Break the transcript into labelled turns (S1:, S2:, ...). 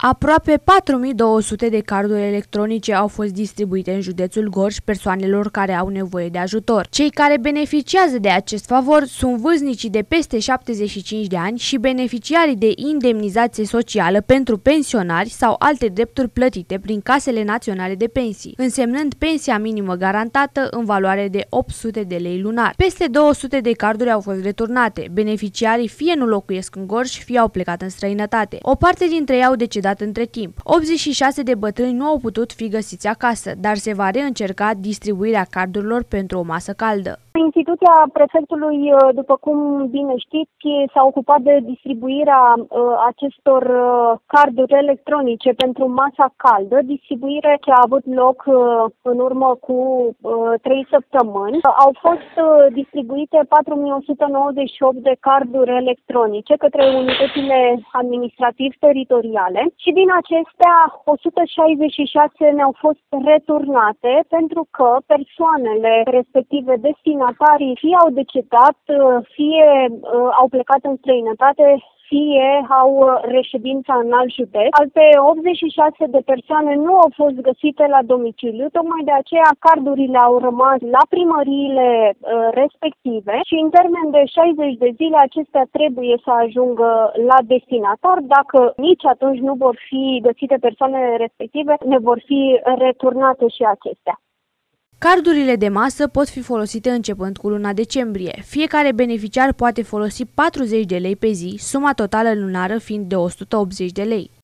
S1: Aproape 4200 de carduri electronice au fost distribuite în județul Gorj persoanelor care au nevoie de ajutor. Cei care beneficiază de acest favor sunt vârstnicii de peste 75 de ani și beneficiarii de indemnizație socială pentru pensionari sau alte drepturi plătite prin casele naționale de pensii, însemnând pensia minimă garantată în valoare de 800 de lei lunar. Peste 200 de carduri au fost returnate. Beneficiarii fie nu locuiesc în Gorj, fie au plecat în străinătate. O parte dintre ei au decedat între timp. 86 de bătrâni nu au putut fi găsiți acasă, dar se va reîncerca distribuirea cardurilor pentru o masă caldă.
S2: Instituția prefectului, după cum bine știți, s-a ocupat de distribuirea acestor carduri electronice pentru masa caldă, distribuire ce a avut loc în urmă cu 3 săptămâni. Au fost distribuite 4198 de carduri electronice către unitățile administrativ-teritoriale și din acestea 166 ne-au fost returnate pentru că persoanele respective destinate fie au decedat, fie au plecat în străinătate, fie au reședința în alt județ. Alte 86 de persoane nu au fost găsite la domiciliu, tocmai de aceea cardurile au rămas la primăriile respective și în termen de 60 de zile acestea trebuie să ajungă la destinatar. Dacă nici atunci nu vor fi găsite persoanele respective, ne vor fi returnate și acestea.
S1: Cardurile de masă pot fi folosite începând cu luna decembrie. Fiecare beneficiar poate folosi 40 de lei pe zi, suma totală lunară fiind de 180 de lei.